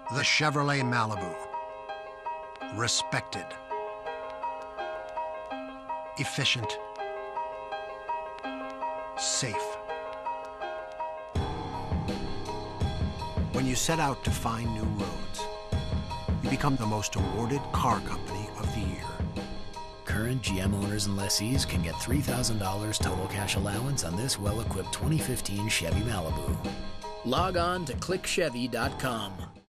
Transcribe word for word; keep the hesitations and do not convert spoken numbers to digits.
The Chevrolet Malibu. Respected. Efficient. Safe. When you set out to find new roads, you become the most awarded car company of the year. Current G M owners and lessees can get three thousand dollars total cash allowance on this well-equipped twenty fifteen Chevy Malibu. Log on to click chevy dot com.